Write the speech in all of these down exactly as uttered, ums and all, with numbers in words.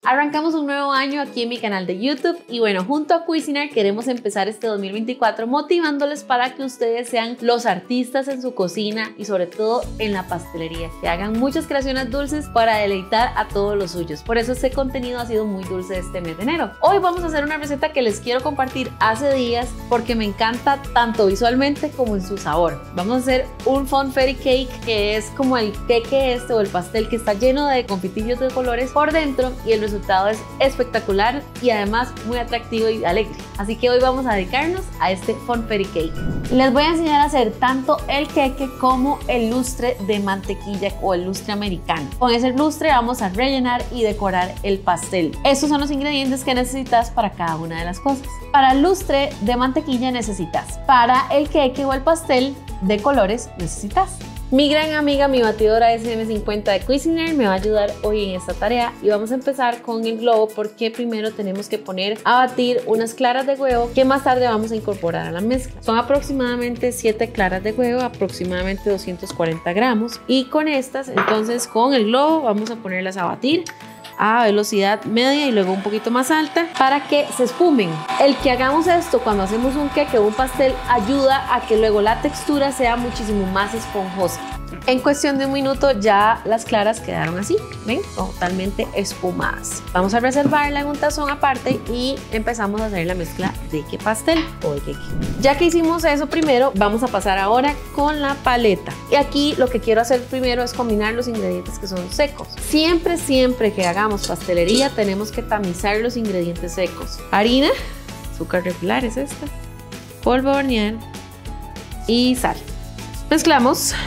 Arrancamos un nuevo año aquí en mi canal de YouTube y bueno, junto a Cuisinar queremos empezar este dos mil veinticuatro motivándoles para que ustedes sean los artistas en su cocina y sobre todo en la pastelería, que hagan muchas creaciones dulces para deleitar a todos los suyos. Por eso este contenido ha sido muy dulce este mes de enero. Hoy vamos a hacer una receta que les quiero compartir hace días porque me encanta tanto visualmente como en su sabor. Vamos a hacer un funfetti cake, que es como el queque este o el pastel que está lleno de confitillos de colores por dentro y el resultado El resultado es espectacular y además muy atractivo y alegre. Así que hoy vamos a dedicarnos a este funfetti cake. Les voy a enseñar a hacer tanto el queque como el lustre de mantequilla o el lustre americano. Con ese lustre vamos a rellenar y decorar el pastel. Estos son los ingredientes que necesitas para cada una de las cosas. Para el lustre de mantequilla necesitas. Para el queque o el pastel de colores necesitas. Mi gran amiga, mi batidora S M cincuenta de Cuisinar me va a ayudar hoy en esta tarea y vamos a empezar con el globo porque primero tenemos que poner a batir unas claras de huevo que más tarde vamos a incorporar a la mezcla. Son aproximadamente siete claras de huevo, aproximadamente doscientos cuarenta gramos, y con estas entonces con el globo vamos a ponerlas a batir a velocidad media y luego un poquito más alta para que se espumen. El que hagamos esto cuando hacemos un queque o un pastel ayuda a que luego la textura sea muchísimo más esponjosa. En cuestión de un minuto ya las claras quedaron así, ¿ven? Totalmente espumadas. Vamos a reservarla en un tazón aparte y empezamos a hacer la mezcla de qué pastel o de queque. Ya que hicimos eso primero, vamos a pasar ahora con la paleta. Y aquí lo que quiero hacer primero es combinar los ingredientes que son secos. Siempre, siempre que hagamos pastelería tenemos que tamizar los ingredientes secos. Harina, azúcar regular es esta, polvo de hornear y sal. Mezclamos.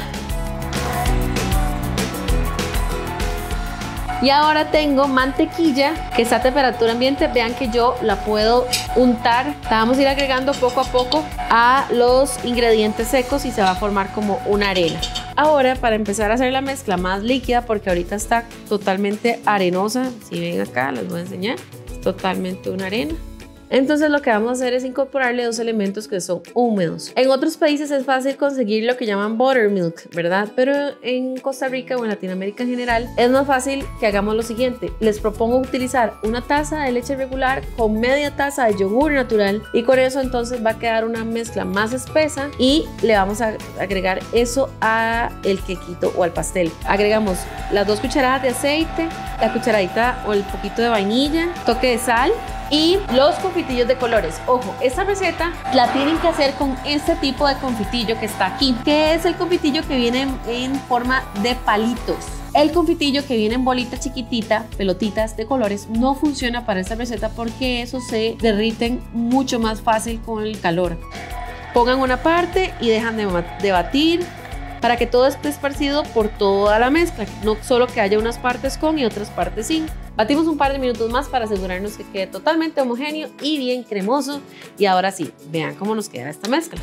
Y ahora tengo mantequilla que está a temperatura ambiente. Vean que yo la puedo untar. La vamos a ir agregando poco a poco a los ingredientes secos y se va a formar como una arena. Ahora, para empezar a hacer la mezcla más líquida, porque ahorita está totalmente arenosa, si ven acá, les voy a enseñar, es totalmente una arena. Entonces lo que vamos a hacer es incorporarle dos elementos que son húmedos. En otros países es fácil conseguir lo que llaman buttermilk, ¿verdad? Pero en Costa Rica o en Latinoamérica en general es más fácil que hagamos lo siguiente. Les propongo utilizar una taza de leche regular con media taza de yogur natural y con eso entonces va a quedar una mezcla más espesa y le vamos a agregar eso a el quequito o al pastel. Agregamos las dos cucharadas de aceite, la cucharadita o el poquito de vainilla, toque de sal y los confitillos de colores. Ojo, esta receta la tienen que hacer con este tipo de confitillo que está aquí, que es el confitillo que viene en, en forma de palitos. El confitillo que viene en bolita chiquitita, pelotitas de colores, no funciona para esta receta porque esos se derriten mucho más fácil con el calor. Pongan una parte y dejan de, de batir para que todo esté esparcido por toda la mezcla, no solo que haya unas partes con y otras partes sin. Batimos un par de minutos más para asegurarnos que quede totalmente homogéneo y bien cremoso. Y ahora sí, vean cómo nos queda esta mezcla.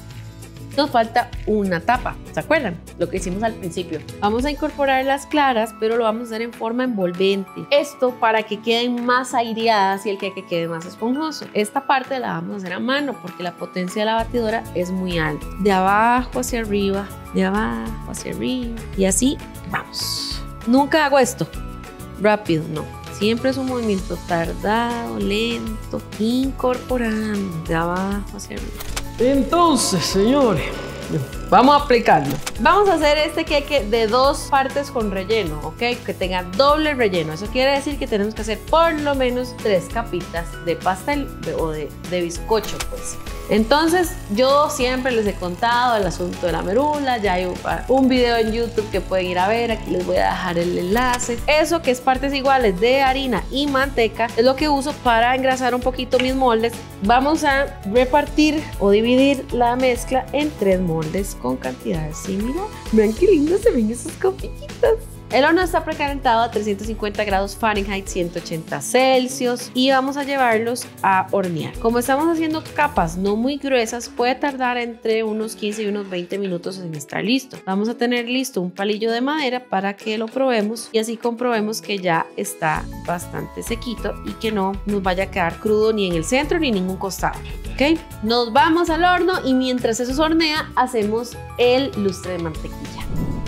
Nos falta una tapa, ¿se acuerdan? Lo que hicimos al principio. Vamos a incorporar las claras, pero lo vamos a hacer en forma envolvente. Esto para que queden más aireadas y el queque quede más esponjoso. Esta parte la vamos a hacer a mano porque la potencia de la batidora es muy alta. De abajo hacia arriba, de abajo hacia arriba y así vamos. Nunca hago esto rápido, no. Siempre es un movimiento tardado, lento, incorporando de abajo hacia arriba. Entonces, señores, vamos a aplicarlo. Vamos a hacer este queque de dos partes con relleno, ¿ok? Que tenga doble relleno. Eso quiere decir que tenemos que hacer por lo menos tres capitas de pastel o de, de bizcocho, pues. Entonces, yo siempre les he contado el asunto de la merula. Ya hay un, un video en YouTube que pueden ir a ver. Aquí les voy a dejar el enlace. Eso que es partes iguales de harina y manteca es lo que uso para engrasar un poquito mis moldes. Vamos a repartir o dividir la mezcla en tres moldes con cantidades similares. Vean qué lindos se ven esas copitas. El horno está precalentado a trescientos cincuenta grados Fahrenheit, ciento ochenta Celsius, y vamos a llevarlos a hornear. Como estamos haciendo capas no muy gruesas, puede tardar entre unos quince y unos veinte minutos en estar listo. Vamos a tener listo un palillo de madera para que lo probemos y así comprobemos que ya está bastante sequito y que no nos vaya a quedar crudo ni en el centro ni en ningún costado. ¿Ok? Nos vamos al horno y mientras eso se hornea, hacemos el lustre de mantequilla.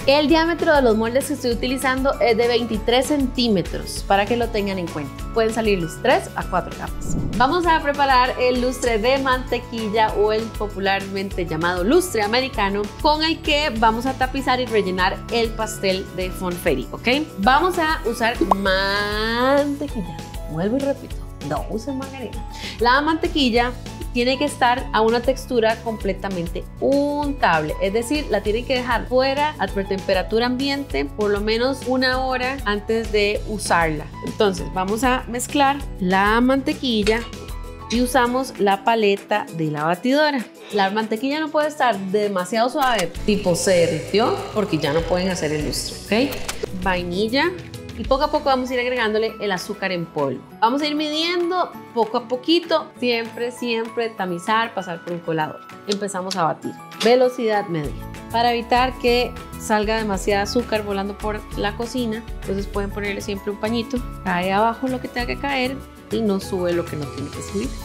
El diámetro de los moldes que estoy utilizando es de veintitrés centímetros, para que lo tengan en cuenta. Pueden salirles tres a cuatro capas. Vamos a preparar el lustre de mantequilla o el popularmente llamado lustre americano, con el que vamos a tapizar y rellenar el pastel de Funfetti, ¿ok? Vamos a usar mantequilla. Vuelvo y repito, no usen margarina. La mantequilla tiene que estar a una textura completamente untable, es decir, la tienen que dejar fuera a temperatura ambiente por lo menos una hora antes de usarla. Entonces vamos a mezclar la mantequilla y usamos la paleta de la batidora. La mantequilla no puede estar demasiado suave, tipo se derritió, porque ya no pueden hacer el lustre, ¿ok? Vainilla. Y poco a poco vamos a ir agregándole el azúcar en polvo. Vamos a ir midiendo poco a poquito, siempre, siempre tamizar, pasar por un colador. Empezamos a batir. Velocidad media. Para evitar que salga demasiado azúcar volando por la cocina, entonces pueden ponerle siempre un pañito. Cae abajo lo que tenga que caer y no sube lo que no tiene que subir.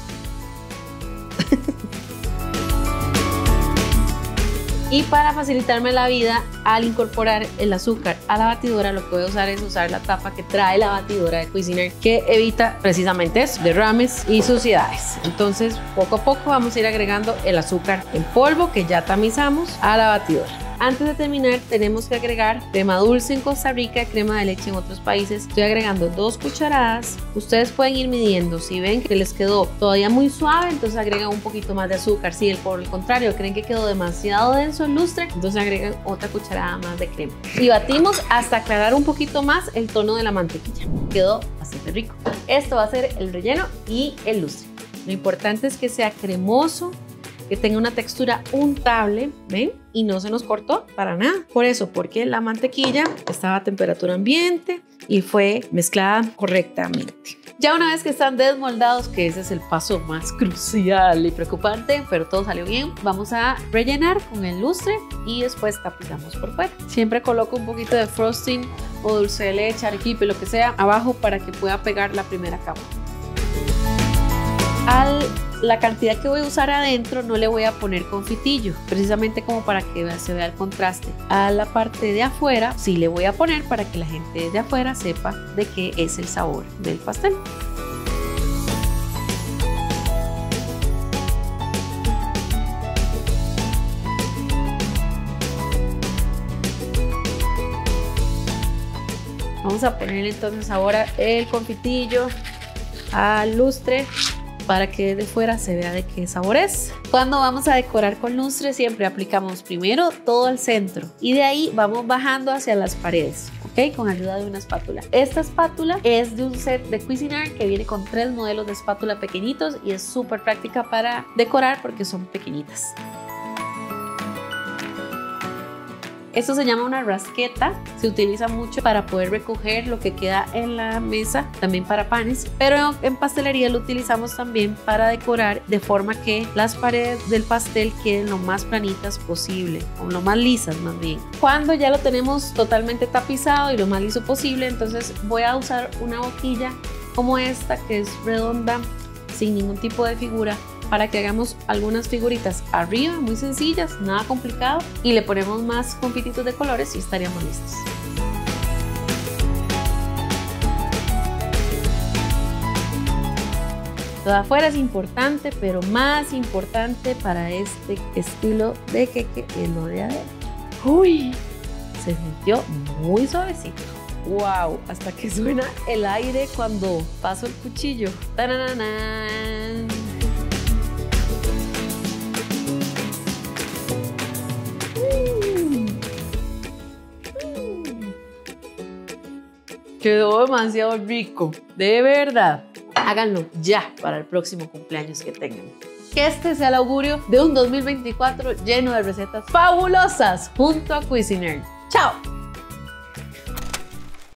Y para facilitarme la vida, al incorporar el azúcar a la batidora, lo que voy a usar es usar la tapa que trae la batidora de Cuisinart, que evita precisamente eso, derrames y suciedades. Entonces, poco a poco vamos a ir agregando el azúcar en polvo que ya tamizamos a la batidora. Antes de terminar, tenemos que agregar crema dulce en Costa Rica, crema de leche en otros países. Estoy agregando dos cucharadas. Ustedes pueden ir midiendo. Si ven que les quedó todavía muy suave, entonces agregan un poquito más de azúcar. Si por el contrario creen que quedó demasiado denso el lustre, entonces agregan otra cucharada más de crema. Y batimos hasta aclarar un poquito más el tono de la mantequilla. Quedó bastante rico. Esto va a ser el relleno y el lustre. Lo importante es que sea cremoso, que tenga una textura untable, ¿ven? Y no se nos cortó para nada. Por eso, porque la mantequilla estaba a temperatura ambiente y fue mezclada correctamente. Ya una vez que están desmoldados, que ese es el paso más crucial y preocupante, pero todo salió bien, vamos a rellenar con el lustre y después tapizamos por fuera. Siempre coloco un poquito de frosting o dulce de leche, arequipe, lo que sea, abajo para que pueda pegar la primera capa. Al la cantidad que voy a usar adentro no le voy a poner confitillo, precisamente como para que se vea el contraste. A la parte de afuera sí le voy a poner para que la gente de afuera sepa de qué es el sabor del pastel. Vamos a ponerle entonces ahora el confitillo al lustre, para que de fuera se vea de qué sabor es. Cuando vamos a decorar con lustre, siempre aplicamos primero todo el centro y de ahí vamos bajando hacia las paredes, ¿ok? Con ayuda de una espátula. Esta espátula es de un set de Cuisinart que viene con tres modelos de espátula pequeñitos y es súper práctica para decorar porque son pequeñitas. Esto se llama una rasqueta, se utiliza mucho para poder recoger lo que queda en la mesa, también para panes, pero en pastelería lo utilizamos también para decorar de forma que las paredes del pastel queden lo más planitas posible, o lo más lisas más bien. Cuando ya lo tenemos totalmente tapizado y lo más liso posible, entonces voy a usar una boquilla como esta que es redonda, sin ningún tipo de figura, para que hagamos algunas figuritas arriba, muy sencillas, nada complicado, y le ponemos más confititos de colores y estaríamos listos. Todo afuera es importante, pero más importante para este estilo de queque es lo de adentro. Uy, se sintió muy suavecito. Wow, hasta que suena el aire cuando paso el cuchillo. ¡Tararán! Quedó demasiado rico, de verdad. Háganlo ya para el próximo cumpleaños que tengan. Que este sea el augurio de un dos mil veinticuatro lleno de recetas fabulosas junto a Cuisinart. ¡Chao!